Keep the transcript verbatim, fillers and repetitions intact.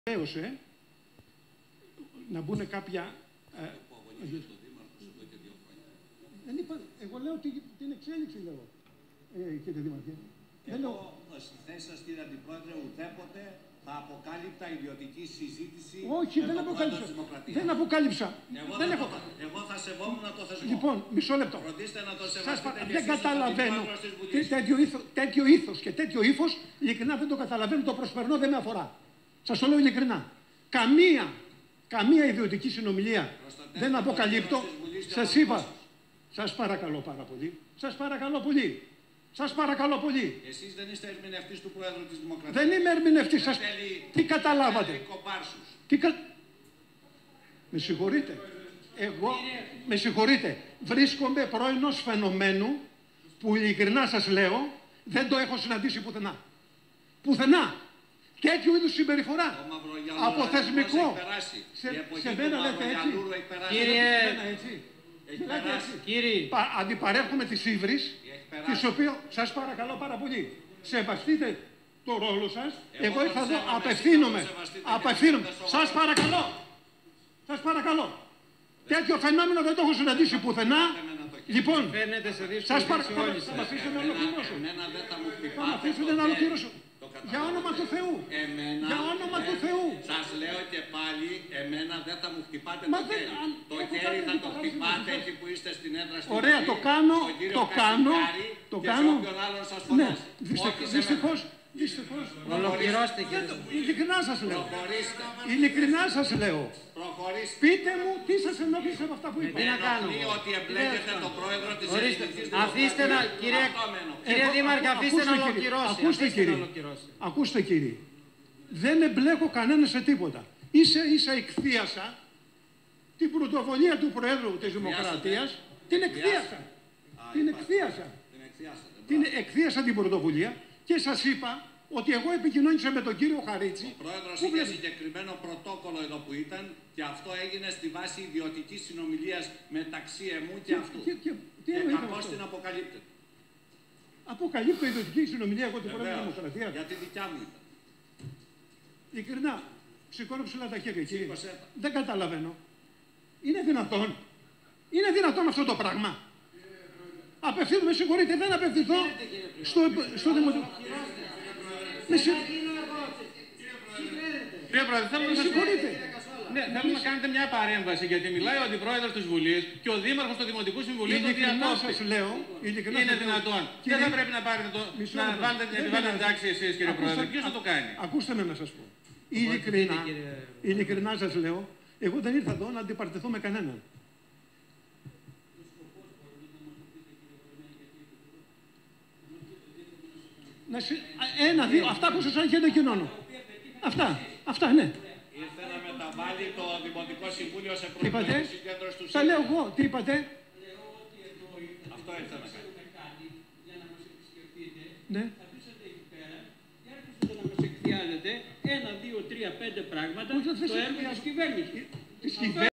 Έωσε να μπουν κάποια... Ε, δεν είπα, εγώ λέω την, την εξέλιξη, λέω, ε, κύριε Δήμαρχε. Εγώ, στη θέση σας, κύριε Αντιπρόεδρε, ουδέποτε θα αποκάλυπτα ιδιωτική συζήτηση. Όχι, με δεν τον αποκάλυψα. Δημοκρατίας. Δεν αποκάλυψα. Εγώ, δεν θα, έχω... εγώ θα σεβόμουν το θεσμό. Λοιπόν, μισό λεπτό. Φροντίστε να το Σας σεβαστείτε. πα... Δεν καταλαβαίνω. Τέτοιο, ήθο... τέτοιο ήθος και τέτοιο ύφος, ειλικρινά δεν το καταλαβαίνω. Το προσπερνώ, δεν με αφορά. Σας το λέω ειλικρινά. Καμία, καμία ιδιωτική συνομιλία δεν αποκαλύπτω. Σας είπα. Σας παρακαλώ πάρα πολύ. Σας παρακαλώ πολύ. Σας παρακαλώ πολύ. Εσείς δεν είστε ερμηνευτής του Πρόεδρου της Δημοκρατίας. Δεν είμαι ερμηνευτής. Σας... Θέλει... Τι καταλάβατε. Τι κα... Με συγχωρείτε. Εγώ, με συγχωρείτε. Βρίσκομαι πρώην φαινομένου που ειλικρινά σας λέω δεν το έχω συναντήσει πουθενά. Πουθενά. Τέτοιου είδους συμπεριφορά. Από θεσμικό. Σε, σε μένα λέτε έτσι. Κύριε, έτσι. Κύριε. Αντιπαρέχομαι της ύβρις, της οποίας σας παρακαλώ πάρα πολύ. Σεβαστείτε το ρόλο σας. Εγώ, Εγώ ήρθα εδώ, απευθύνομαι. Απευθύνομαι. Σας παρακαλώ. Σας παρακαλώ. Τέτοιο φαινόμενο δεν το έχω συναντήσει πουθενά. Λοιπόν, σας παρακαλώ. Θα με αφήσετε να ολοκληρώσω. Θα με αφήσετε να ολοκληρώσω. Για όνομα του Θεού. Εμένα, για όνομα του Θεού. Σας λέω και πάλι, εμένα δεν θα μου χτυπάτε Μα το δεν, χέρι. αν, το χέρι θα το χτυπάτε εκεί που είστε στην έδρα στην Ωραία, το κάνω, το κάνω, το και κάνω. σε όποιον άλλον σας φωνάζει. Ναι, δυστυχώς, δυστυχώς. Ολοκληρώστε, κύριε. Ειλικρινά σας λέω. Προχωρήστε. Ειλικρινά σας λέω. Προχωρήστε. Πείτε μου τι σας ενόχλησε από αυτά που είπα. Τι να κάνω. ότι εμπλέκετε τον πρόεδρο της Ελληνικής Δημοκρατίας. Αφήστε να, κύριε, κύριε Δήμαρχε, αφήστε να ολοκληρώσει. Ακούστε, κύριε. Ακούστε, κύριε. Δεν εμπλέκω κανένα σε τίποτα. Ίσα ίσα εκθίασα την πρωτοβολία του Προέδρου της Δημοκρατίας. Την εκθίασα. Την εκθίασα. Την εκθίασα την πρωτοβουλία και σας είπα ότι εγώ επικοινώνησα με τον κύριο Χαρίτση. Ο πρόεδρος είχε βλέπει... συγκεκριμένο πρωτόκολλο εδώ που ήταν και αυτό έγινε στη βάση ιδιωτικής συνομιλίας μεταξύ εμού και, και αυτού. Και, και, και, και κακώς την αποκαλύπτεται. Αποκαλύπτω ιδιωτική συνομιλία εγώ του Πρόεδρου της Δημοκρατίας. Για τη δικιά μου ήταν. Ειλικρινά, σηκώνω ψηλά τα χέρια, κύριε. Δεν καταλαβαίνω. Είναι δυνατόν. Είναι δυνατόν αυτό το πράγμα. Απευθύνομαι, συγχωρείτε, δεν απευθυνθώ στο, στο Δημοτικό. Κύριε Πρόεδρε, θέλω να σας πω. Ναι, θέλω να κάνετε μια παρέμβαση, γιατί μιλάει ο Αντιπρόεδρος της Βουλής και ο Δήμαρχος του Δημοτικού Συμβουλίου του διακόπτει. Είναι δυνατόν. Δεν θα πρέπει να πάρετε το. Να βάλετε την επιβάλλετε τάξη εσείς, κύριε Πρόεδρε. Ποιος θα το κάνει. Ακούστε με να σας πω. Ειλικρινά, ειλικρινά σας λέω, εγώ δεν ήρθα εδώ να αντιπαρτηθώ με κανέναν. Ένα, δύο, αυτά που σας έρχεται κοινώνω. Αυτά, αυτά, ναι. Ήρθε να μεταβάλει το Δημοτικό Συμβούλιο σε προηγούμενη συγκέντρωση του ΣΥΡΙΖΑ. Τα λέω εγώ, τι είπατε. Αυτό ήρθε να κάνει. Για να μας επισκεφτείτε, ναι. θα αφήσετε εκεί πέρα και άρχισατε να μας εκθιάζετε ένα, δύο, τρία, πέντε πράγματα στο έργο της κυβέρνησης.